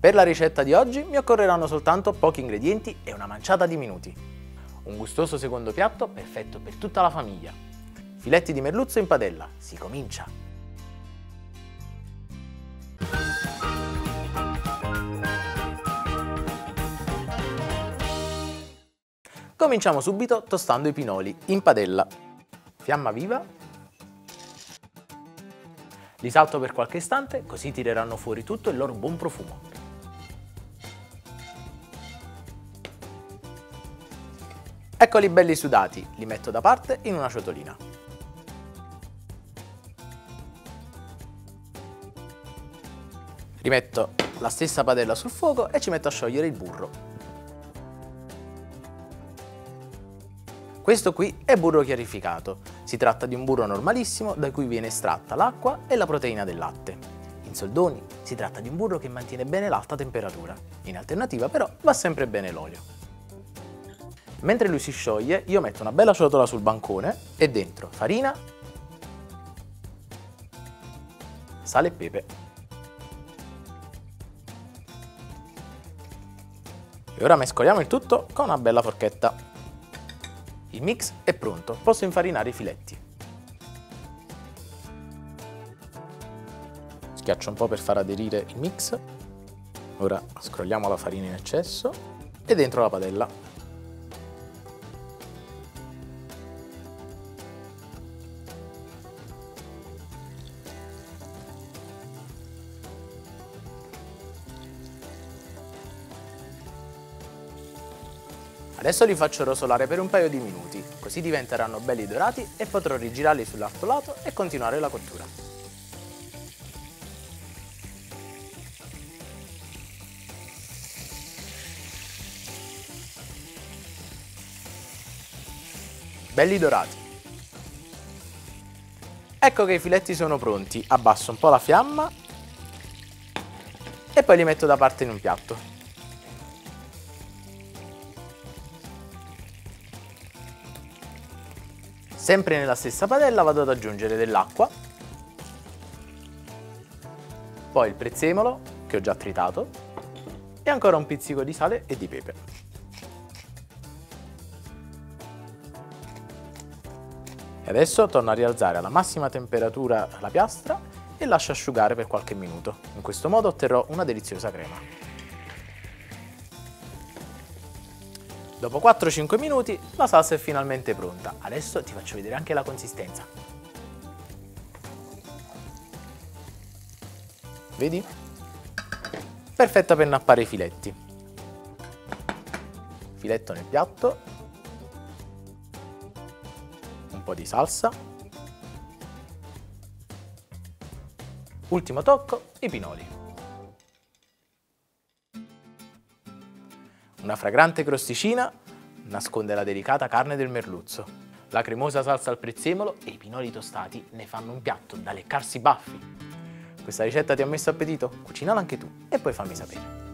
Per la ricetta di oggi mi occorreranno soltanto pochi ingredienti e una manciata di minuti. Un gustoso secondo piatto perfetto per tutta la famiglia. Filetti di merluzzo in padella, si comincia! Cominciamo subito tostando i pinoli in padella. Fiamma viva. Li salto per qualche istante, così tireranno fuori tutto il loro buon profumo. Eccoli belli sudati, li metto da parte in una ciotolina. Rimetto la stessa padella sul fuoco e ci metto a sciogliere il burro. Questo qui è burro chiarificato. Si tratta di un burro normalissimo da cui viene estratta l'acqua e la proteina del latte. In soldoni si tratta di un burro che mantiene bene l'alta temperatura. In alternativa però va sempre bene l'olio. Mentre lui si scioglie io metto una bella ciotola sul bancone e dentro farina, sale e pepe. E ora mescoliamo il tutto con una bella forchetta. Il mix è pronto, posso infarinare i filetti. Schiaccio un po' per far aderire il mix. Ora scrolliamo la farina in eccesso e dentro la padella. Adesso li faccio rosolare per un paio di minuti, così diventeranno belli dorati e potrò rigirarli sull'altro lato e continuare la cottura. Belli dorati. Ecco che i filetti sono pronti, abbasso un po' la fiamma e poi li metto da parte in un piatto. Sempre nella stessa padella vado ad aggiungere dell'acqua, poi il prezzemolo che ho già tritato e ancora un pizzico di sale e di pepe. E adesso torno a rialzare alla massima temperatura la piastra e lascio asciugare per qualche minuto. In questo modo otterrò una deliziosa crema. Dopo 4-5 minuti la salsa è finalmente pronta. Adesso ti faccio vedere anche la consistenza. Vedi? Perfetta per nappare i filetti. Filetto nel piatto. Un po' di salsa. Ultimo tocco, i pinoli. Una fragrante crosticina nasconde la delicata carne del merluzzo. La cremosa salsa al prezzemolo e i pinoli tostati ne fanno un piatto da leccarsi i baffi. Questa ricetta ti ha messo appetito? Cucinala anche tu e poi fammi sapere.